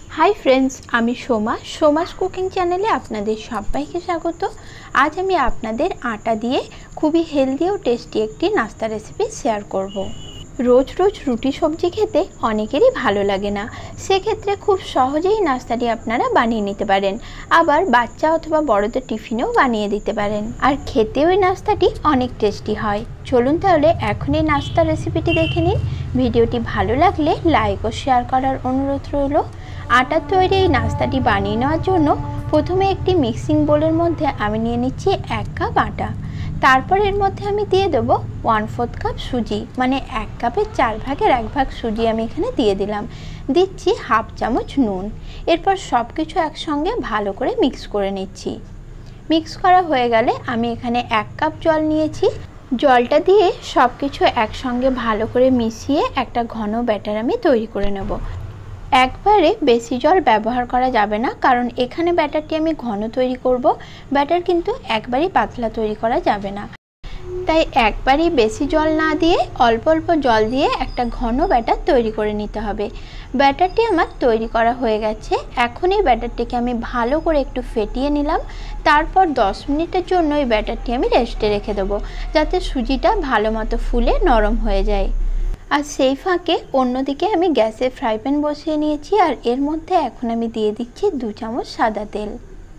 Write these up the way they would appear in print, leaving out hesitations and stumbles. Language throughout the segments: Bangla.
हाई फ्रेंड्स आमी सोमा सोमास कुकिंग चैनेले आपनादेर सबाइके स्वागत। आज आमी आपनादेर आटा दिए खूबी हेल्दी और टेस्टी एकटी नास्ता रेसिपि शेयर करब। रोज रोज रुटी सब्जी खेते अनेकेरই भालो लागे ना, सेक्षेत्रे खूब सहजेई नास्ताटी आपनारा बानिये निते पारेन। आबार बाच्चा अथवा बड़ोदेर टिफिनेও बानिये दिते पारेन और खेतेও এই नास्ताटी अनेक टेस्टी হয়। चलुन ताहले एखोन এই नास्ता रेसिपिटी देखे निन। ভিডিওটি ভালো লাগলে লাইক ও শেয়ার করার অনুরোধ রইল। आटार तैरी এই नास्ताटी बानिয়ে নেওয়ার জন্য প্রথমে একটি মিক্সিং বোলের মধ্যে আমি নিয়ে নিচ্ছি 1 কাপ আটা। তারপর এর মধ্যে আমি দিয়ে দেব 1/4 কাপ সুজি, মানে 1 কাপের 4 ভাগের 1 ভাগ সুজি আমি এখানে দিয়ে দিলাম। দিচ্ছি হাফ চামচ নুন। এরপর সবকিছু একসঙ্গে ভালো করে মিক্স করে নিচ্ছি। মিক্স করা হয়ে গেলে আমি এখানে 1 কাপ জল নিয়েছি। জলটা দিয়ে সবকিছু একসঙ্গে ভালো করে মিশিয়ে একটা ঘন ব্যাটার আমি তৈরি করে নেব। একবারে বেশি জল ব্যবহার করা যাবে না, কারণ এখানে ব্যাটারটি আমি ঘন তৈরি করব। ব্যাটার কিন্তু একবারই পাতলা তৈরি করা যাবে না, তাই একবারই বেশি জল না দিয়ে অল্প অল্প জল দিয়ে একটা ঘন ব্যাটার তৈরি করে নিতে হবে। ব্যাটারটি আমার তৈরি করা হয়ে গেছে। এখন এই ব্যাটারটিকে আমি ভালো করে একটু ফেটিয়ে নিলাম। তারপর 10 মিনিটের জন্য এই ব্যাটারটি আমি রেস্টে রেখে দেবো, যাতে সুজিটা ভালো মতো ফুলে নরম হয়ে যায়। আর সেই ফাঁকে অন্যদিকে আমি গ্যাসে ফ্রাই প্যান বসিয়ে নিয়েছি আর এর মধ্যে এখন আমি দিয়ে দিচ্ছি 2 চামচ সাদা তেল।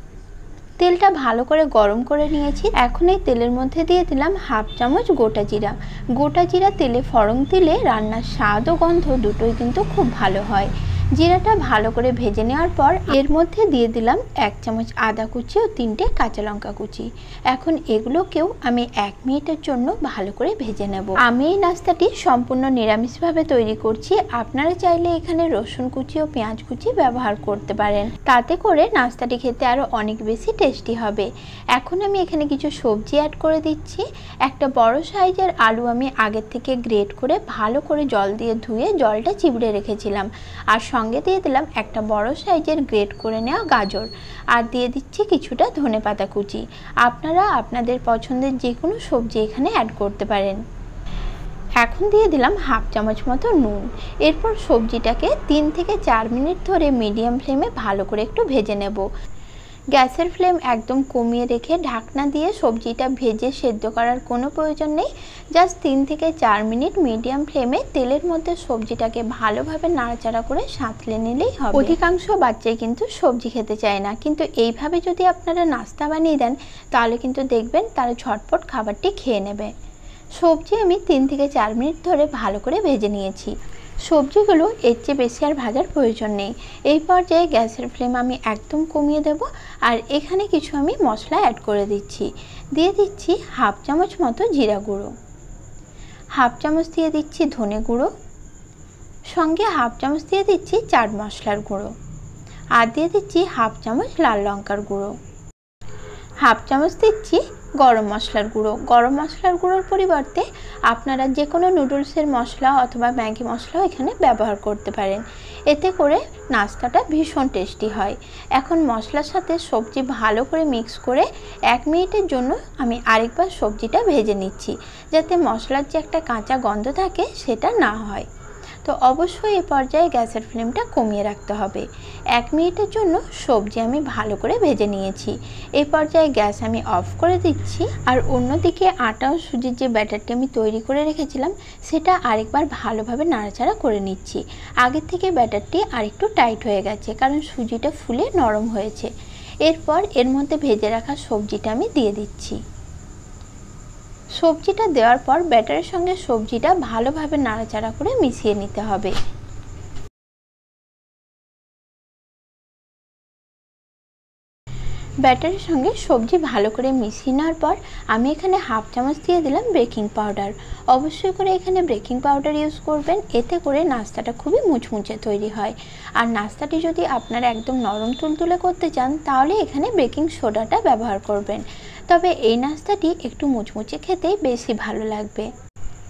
তেলটা ভালো করে গরম করে নিয়েছি। এখন এই তেলের মধ্যে দিয়ে দিলাম হাফ চামচ গোটা জিরা। গোটা জিরা তেলে ফোড়ন দিলে রান্নার স্বাদ ও গন্ধ দুটোই কিন্তু খুব ভালো হয়। জিরাটা ভালো করে ভেজে নেওয়ার পর এর মধ্যে দিয়ে দিলাম 1 চামচ আদা কুচি ও 3টে কাঁচা লঙ্কা কুচি। এখন এগুলোকেও আমি 1 মিনিটের জন্য ভালো করে ভেজে নেব। আমি এই নাস্তাটি সম্পূর্ণ নিরামিষভাবে তৈরি করছি। আপনারা চাইলে এখানে রসুন কুচি ও পেঁয়াজ কুচি ব্যবহার করতে পারেন, তাতে করে নাস্তাটি খেতে আরও অনেক বেশি টেস্টি হবে। এখন আমি এখানে কিছু সবজি অ্যাড করে দিচ্ছি। একটা বড় সাইজের আলু আমি আগের থেকে গ্রেট করে ভালো করে জল দিয়ে ধুয়ে জলটা চিবড়ে রেখেছিলাম। আর সঙ্গে দিয়ে দিলাম একটা বড় সাইজের গ্রেট করে নেওয়া গাজর, আর দিয়ে দিচ্ছি কিছুটা ধনেপাতা কুচি। আপনারা আপনাদের পছন্দের যে কোনো সবজি এখানে অ্যাড করতে পারেন। এখন দিয়ে দিলাম হাফ চামচ মতো নুন। এরপর সবজিটাকে 3 থেকে 4 মিনিট ধরে মিডিয়াম ফ্লেমে ভালো করে একটু ভেজে নেব। গ্যাসের ফ্লেম একদম কমিয়ে রেখে ঢাকনা দিয়ে সবজিটা ভেজে সেদ্ধ করার কোনো প্রয়োজন নেই। জাস্ট 3 থেকে 4 মিনিট মিডিয়াম ফ্লেমে তেলের মধ্যে সবজিটাকে ভালোভাবে নাড়াচাড়া করে সাঁতলে নিলেই হবে। অধিকাংশ বাচ্চাই কিন্তু সবজি খেতে চায় না, কিন্তু এইভাবে যদি আপনারা নাস্তা বানিয়ে দেন তাহলে কিন্তু দেখবেন তারা ঝটপট খাবারটি খেয়ে নেবে। সবজি আমি 3 থেকে 4 মিনিট ধরে ভালো করে ভেজে নিয়েছি। সবজিগুলো এর চেয়ে বেশি আর ভাজার প্রয়োজন নেই। এই পর্যায়ে গ্যাসের ফ্লেম আমি একদম কমিয়ে দেব। আর এখানে কিছু আমি মশলা অ্যাড করে দিচ্ছি। দিয়ে দিচ্ছি হাফ চামচ মতো জিরা গুঁড়ো, হাফ চামচ দিয়ে দিচ্ছি ধনে গুঁড়ো, সঙ্গে হাফ চামচ দিয়ে দিচ্ছি চাট মশলার গুঁড়ো, আর দিয়ে দিচ্ছি হাফ চামচ লাল লঙ্কার গুঁড়ো, হাফ চামচ দিচ্ছি গরম মশলার গুঁড়ো। গরম মশলার গুঁড়োর পরিবর্তে আপনারা যে কোনো নুডলসের মশলা অথবা ম্যাগি মশলাও এখানে ব্যবহার করতে পারেন। এতে করে নাস্তাটা ভীষণ টেস্টি হয়। এখন মশলার সাথে সবজি ভালো করে মিক্স করে 1 মিনিটের জন্য আমি আরেকবার সবজিটা ভেজে নিচ্ছি, যাতে মশলার যে একটা কাঁচা গন্ধ থাকে সেটা না হয়। তো অবশ্যই এই পর্যায়ে গ্যাসের ফ্লেমটা কমিয়ে রাখতে হবে। 1 মিনিটের জন্য সবজি আমি ভালো করে ভেজে নিয়েছি। এই পর্যায়ে গ্যাস আমি অফ করে দিচ্ছি। আর অন্যদিকে আটা ও সুজির যে ব্যাটারটি আমি তৈরি করে রেখেছিলাম সেটা আরেকবার ভালোভাবে নাড়াচাড়া করে নিচ্ছি। আগের থেকে ব্যাটারটি আরেকটু টাইট হয়ে গেছে, কারণ সুজিটা ফুলে নরম হয়েছে। এরপর এর মধ্যে ভেজে রাখা সবজিটা আমি দিয়ে দিচ্ছি। সবজিটা দেওয়ার পর ব্যাটারের সঙ্গে সবজিটা ভালোভাবে নাড়াচাড়া করে মিশিয়ে নিতে হবে। ব্যাটারের সঙ্গে সবজি ভালো করে মিশিয়ে নেওয়ার পর আমি এখানে হাফ চামচ দিয়ে দিলাম বেকিং পাউডার। অবশ্যই করে এখানে বেকিং পাউডার ইউজ করবেন, এতে করে নাস্তাটা খুবই মুচমুচে তৈরি হয়। আর নাস্তাটি যদি আপনারা একদম নরম তুলতুলে করতে চান তাহলে এখানে বেকিং সোডাটা ব্যবহার করবেন। তবে এই নাস্তাটি একটু মুচমুচে খেতেই বেশি ভালো লাগবে।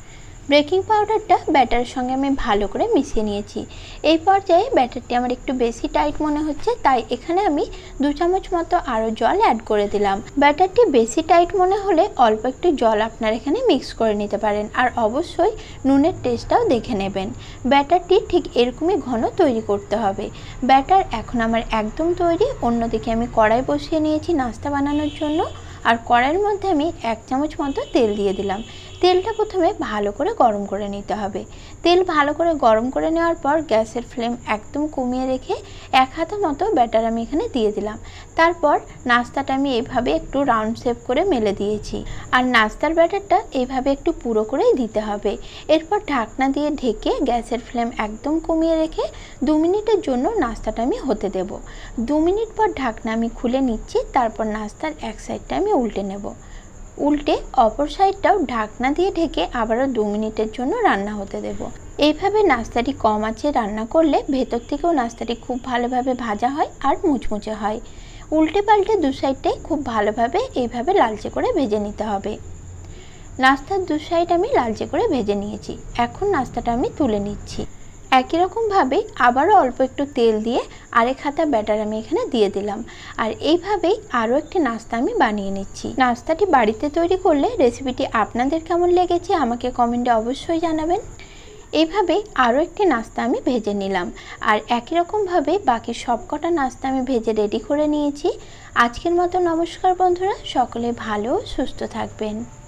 বেকিং পাউডারটা ব্যাটারের সঙ্গে আমি ভালো করে মিশিয়ে নিয়েছি। এই পর্যায়ে ব্যাটারটি আমার একটু বেশি টাইট মনে হচ্ছে, তাই এখানে আমি 2 চামচ মতো আরও জল অ্যাড করে দিলাম। ব্যাটারটি বেশি টাইট মনে হলে অল্প একটু জল আপনারা এখানে মিক্স করে নিতে পারেন, আর অবশ্যই নুনের টেস্টটাও দেখে নেবেন। ব্যাটারটি ঠিক এরকমই ঘন তৈরি করতে হবে। ব্যাটার এখন আমার একদম তৈরি। অন্যদিকে আমি কড়াই বসিয়ে নিয়েছি নাস্তা বানানোর জন্য, আর কড়াইয়ের মধ্যে আমি 1 চামচ মতো তেল দিয়ে দিলাম। তেলটা প্রথমে ভালো করে গরম করে নিতে হবে। তেল ভালো করে গরম করে নেওয়ার পর গ্যাসের ফ্লেম একদম কমিয়ে রেখে 1 হাতা মতো ব্যাটার আমি এখানে দিয়ে দিলাম। তারপর নাস্তাটা আমি এইভাবে একটু রাউন্ড শেপ করে মেলে দিয়েছি, আর নাস্তার ব্যাটারটা এইভাবে একটু পুরো করেই দিতে হবে। এরপর ঢাকনা দিয়ে ঢেকে গ্যাসের ফ্লেম একদম কমিয়ে রেখে 2 মিনিটের জন্য নাস্তাটা আমি হতে দেব। 2 মিনিট পর ঢাকনা আমি খুলে নিচ্ছি। তারপর নাস্তার এক সাইডটা আমি উল্টে নেব। উল্টে অপর সাইডটাও ঢাকনা দিয়ে ঢেকে আবারও 2 মিনিটের জন্য রান্না হতে দেব। এইভাবে নাস্তাটি কম আঁচে রান্না করলে ভেতর থেকেও নাস্তাটি খুব ভালোভাবে ভাজা হয় আর মুচমুচে হয়। উল্টে পাল্টে 2 সাইডটাই খুব ভালোভাবে এইভাবে লালচে করে ভেজে নিতে হবে। নাস্তার 2 সাইড আমি লালচে করে ভেজে নিয়েছি। এখন নাস্তাটা আমি তুলে নিচ্ছি। একই রকমভাবে আবারও অল্প একটু তেল দিয়ে আরেক হাতা ব্যাটার আমি এখানে দিয়ে দিলাম, আর এইভাবেই আরও একটি নাস্তা আমি বানিয়ে নিচ্ছি। নাস্তাটি বাড়িতে তৈরি করলে রেসিপিটি আপনাদের কেমন লেগেছে আমাকে কমেন্টে অবশ্যই জানাবেন। এইভাবেই আরও একটি নাস্তা আমি ভেজে নিলাম, আর একই রকমভাবে বাকি সবকটা নাস্তা আমি ভেজে রেডি করে নিয়েছি। আজকের মতো নমস্কার বন্ধুরা, সকলে ভালো সুস্থ থাকবেন।